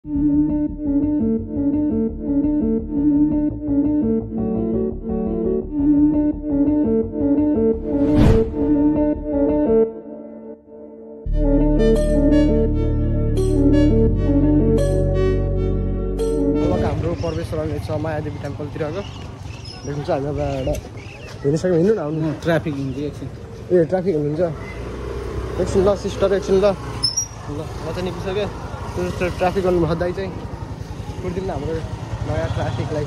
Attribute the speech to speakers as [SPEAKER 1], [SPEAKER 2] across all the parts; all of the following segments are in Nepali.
[SPEAKER 1] हाम्रो प्रवेश गर्ने छ मायादेवी टेम्पलतिरको देख्नुहुन्छ हामी अब एउटा हिँडिसक्यौँ हिँड्नु न आउनु
[SPEAKER 2] ट्राफिक हुन्छ एकछिन
[SPEAKER 1] ए ट्राफिक हुनुहुन्छ एकछिन ल सिस्टर एकछिन ल ल म चाहिँ निस्किसकेँ त्यो ट्राफिक गर्नु भन्दै चाहिँ कुर्दिनु न हाम्रो नयाँ ट्राफिकलाई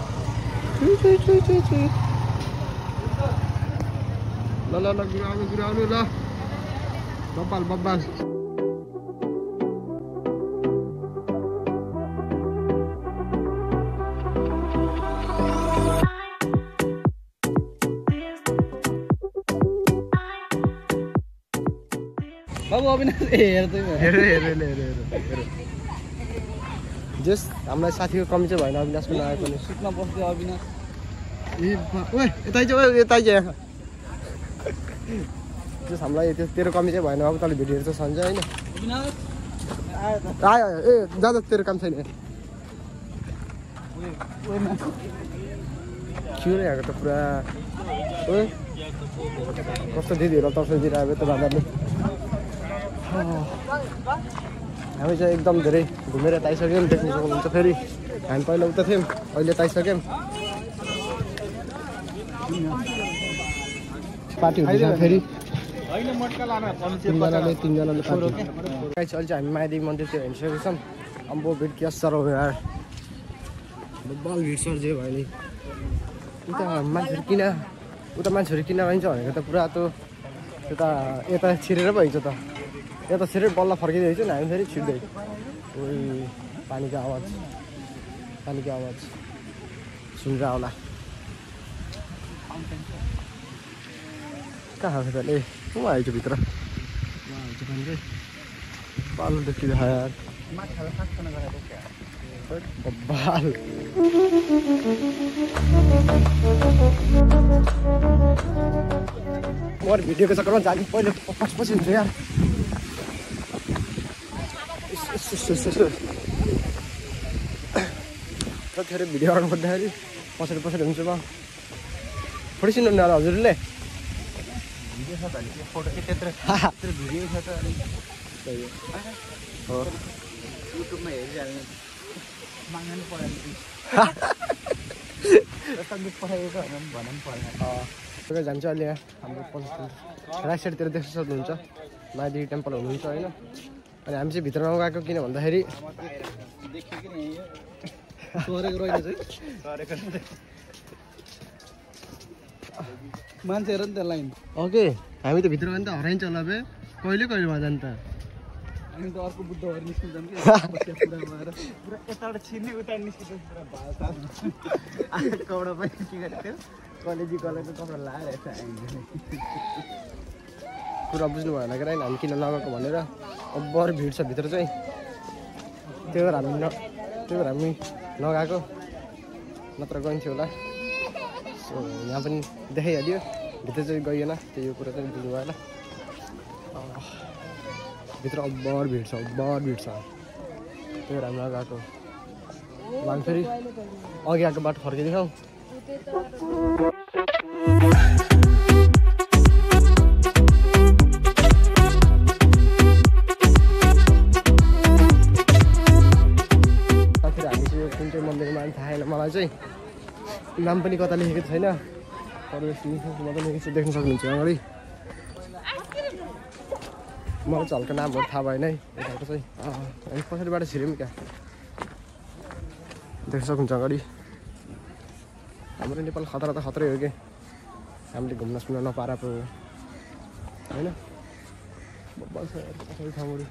[SPEAKER 1] ल ल ल गुरु आउनु ल बब्बाल
[SPEAKER 2] बाबु अविनाश हेर
[SPEAKER 1] जस हामीलाई साथीको कमी चाहिँ भएन अविनाश पनि आयो पनि
[SPEAKER 2] सुत्न बस्यो अविनाश
[SPEAKER 1] यतै जस हामीलाई तेरो कमी चाहिँ भएन अब तँले भिडियोहरू चाहिँ सन्छ होइन आयो ए जाँदा तेरो काम छैन के आएको त पुरा कस्तो दिदीहरू तर्फ दिइरहेको त दादाले हामी चाहिँ एकदम धेरै घुमेर आइसक्यौँ देख्न सक्नुहुन्छ फेरि हामी पहिला उता थियौँ अहिले त आइसक्यौँ पार्टी हुन्छ फेरि तिनजनाले पार्टी अहिले चाहिँ हामी मायादेवी मन्दिरतिर हिँडिसकेको छौँ अम्बो भिड क्या साह्रो यार बल भिड सर जे भयो नि उता मान्छेहरू किन रहन्छ भनेको त पुरा त यता छिरेर पो हिँड्छ त यता छिरेर बल्ल फर्किँदैछ नि हामी फेरि छिर्दै पानीको आवाज सुनेर आउला कहाँ छ ए म आइज भित्र पालो देखिँदै यार बाल म भिडियोको चक्करमा जाने पहिले पछि हुन्छ यार जतिखेर भिडियो गर्नु खोज्दाखेरि पछाडि हुन्छ म फोटो चिन्नु होला हजुरले
[SPEAKER 2] फोटो त्यत्रो भिडियो छ त हो युट्युबमा हेरिहाल्ने माग्नु परेन
[SPEAKER 1] जान्छ अहिले हाम्रो राइट साइडतिर देख्न सक्नुहुन्छ मायादेवी टेम्पल हुनुहुन्छ होइन अनि हामी चाहिँ भित्र नगएको किन भन्दाखेरि
[SPEAKER 2] मान्छेहरू नि त लाइन
[SPEAKER 1] ओके हामी त भित्र भने त हराइन्छ होला बे कहिले भयो जान्छ त
[SPEAKER 2] हामी त अर्को बुद्धहरू निस्किन्छौँ कि पुरा यताबाट छिर्ने उता निस्किन्छ पुरा कपडा पनि के गरेको थियो कलेजी कलरको कपडा लगाएर
[SPEAKER 1] कुरा बुझ्नु भएन कि हामी किन नगएको भनेर अब्बर भिड छ भित्र चाहिँ त्यही भएर हामी नगएको नत्र गइन्थ्यो होला सो यहाँ पनि देखाइहाल्यो भित्र चाहिँ गइएन त्यो कुरा चाहिँ बुझ्नु भएन भित्र अब्बर भिड छ त्यही भएर हामी नगएको हामी फेरि अघि आएको बाटो फर्किदिन्छौँ मन्दिरमा थाहा छैन मलाई चाहिँ नाम पनि कता लेखेको छैन प्रवेश मात्रै लेखेको छु देख्न सक्नुहुन्छ अगाडि मलाई चाहिँ हल्का नामहरू थाहा भएन है यताको चाहिँ हामी पछाडिबाट छिर्यौँ क्या देख्न सक्नुहुन्छ अगाडि हाम्रो नेपाल खतरा त खतरै हो कि हामीले घुम्न सुन्न नपाएर पो होइन बब्बल छ पछाडि ठाउँहरू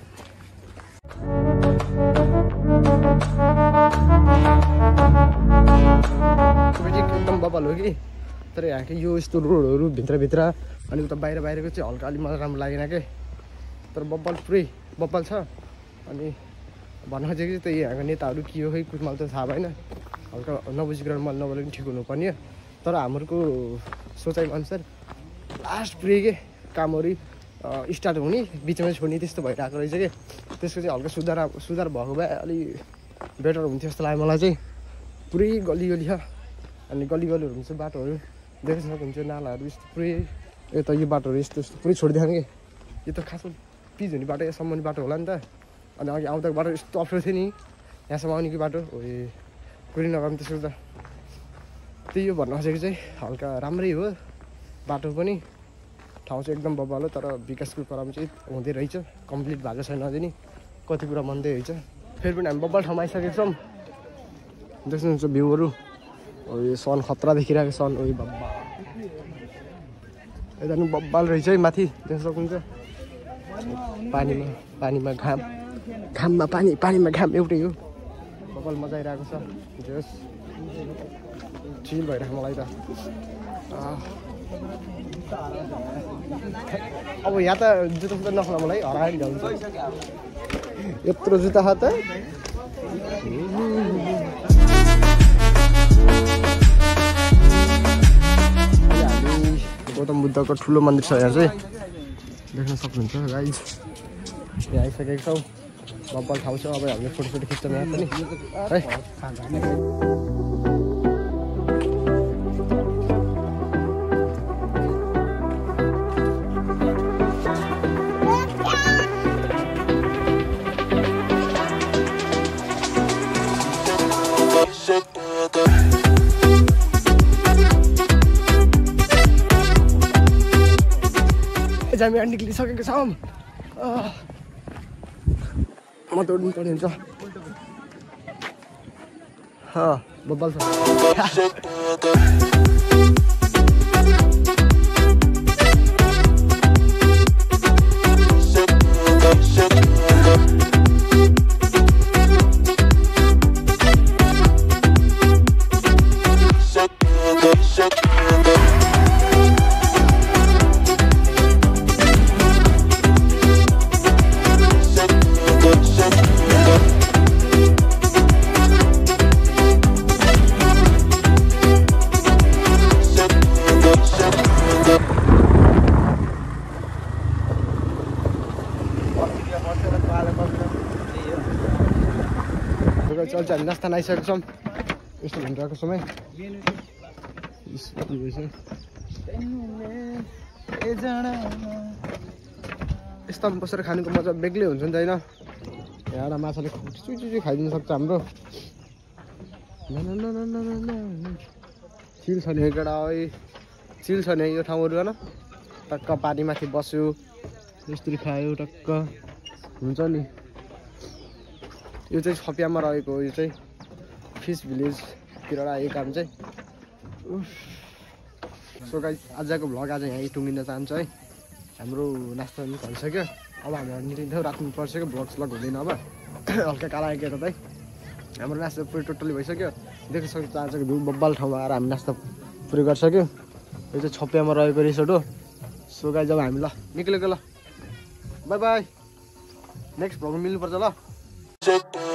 [SPEAKER 1] एकदम बब्बल हो कि तर यहाँको यो यस्तो रोडहरू भित्रभित्र अनि उता बाहिरको चाहिँ हल्का अलिक मलाई राम्रो लागेन के तर बब्बल पुरै बब्बल छ अनि भन्न खोजेको चाहिँ त्यही यहाँको नेताहरू के हो खै कुछ मलाई त थाहा भएन हल्का नबुझिकन मैले नबोलेको पनि ठिक हुनुपर्ने तर हाम्रो सोचाइमा अनुसार लास्ट पुरै के कामहरू स्टार्ट हुने बिचमा छोड्ने त्यस्तो भइरहेको रहेछ कि त्यसको चाहिँ हल्का सुधार भएको भए अलि बेटर हुन्थ्यो जस्तो लाग्यो मलाई चाहिँ। पुरै गली छ अनि गलीहरू हुन्छ बाटोहरू देख्न सक्नुहुन्छ नालाहरू यस्तो पुरै यता यो बाटोहरू यस्तो पुरै छोडिदिएको कि यो त खासमा पिच हुने बाटो यहाँसम्म आउने बाटो होला नि त। अनि अघि आउँदाको बाटो यस्तो अप्ठ्यारो थियो नि यहाँसम्म आउने कि बाटो कुरै नगर्नु त्यसको त त्यही हो भन्न खोजेको चाहिँ। हल्का राम्रै हो बाटो पनि ठाउँ चाहिँ एकदम बब्बालो तर विकासको क्रम चाहिँ हुँदै रहेछ कम्प्लिट भएको छैन अझै नि कति कुरा बन्दै रहेछ। फेरि पनि हामी बब्बाल ठाउँमा आइसकेको छौँ देख्नुहुन्छ भ्यूहरू यो सन खतरा देखिरहेको सन बब्बा यता पनि बब्बाल रहेछ है माथि देख्न सक्नुहुन्छ पानीमा घाममा पानीमा घाम एउटै हो बब्बाल मजा आइरहेको छ जस चिल भइरहेको मलाई त। अब यहाँ त जुत्ता सुत्ता नखुला मलाई हराएर जान्छ यत्रो जुत्ता छ त। हामी गौतम बुद्धको ठुलो मन्दिर छ यहाँ चाहिँ देख्न सक्नुहुन्छ गाइज। यहाँ आइसकेको छौँ बब्बल ठाउँ छ। अब हामीले फोटो खिच्छौँ यहाँ पनि है। हामी निक्लिसकेको छौँ म त उड्नु पर्ने हुन्छ बब्बल छ। चल्छ हामी नास्ता आइसकेको छौँ यस्तो भनिरहेको समय यस्तोमा बसेर खानुको मजा बेग्लै हुन्छ नि त होइन। यहाँ माछाले चुचुचु खाइदिनु सक्छ हाम्रो चिल छ नि केटा चिल छ नि यो ठाउँहरू होइन टक्क पानीमाथि बस्यो यस्तरी खायो टक्क हुन्छ नि। यो चाहिँ छपियामा रहेको यो चाहिँ फिस भिलेजतिर आएको काम चाहिँ। सो गाइस आजको भ्लग आज यहीँ टुङ्गिन चाहन्छु है। हाम्रो नास्ता पनि भइसक्यो अब हामीहरू निस्किन्छौँ राख्नुपर्छ कि भ्लग हुँदैन अब हल्का काला आएको तपाईँ हाम्रो नास्ता पुरै टोटल्ली भइसक्यो देख्न सक्छ। आजको भ्यू बब्बाल ठाउँमा आएर हामी नास्ता पुरै गरिसक्यो। यो चाहिँ छपियामा रहेको रिसोर्ट हो। सो गाइस जब हामी ल निक्लेको ल बाई बाई नेक्स्ट भ्लगमा मिल्नुपर्छ ल।